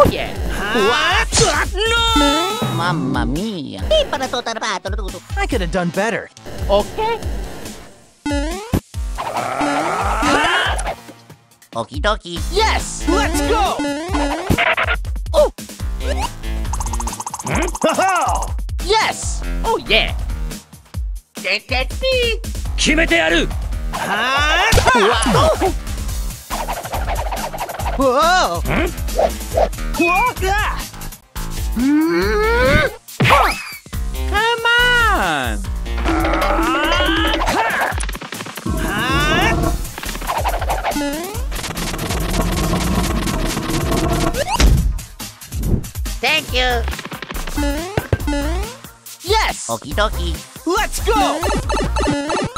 Oh yeah! What? No! Mamma mia. I could have done better. Okay. Okie dokie. Yes! Let's go! Oh! Ha-ha! Yes! Oh yeah! Get me! 決めてやる Huh? Whoa! Whoa! Come on! Thank you. Yes! Okie dokie. Let's go!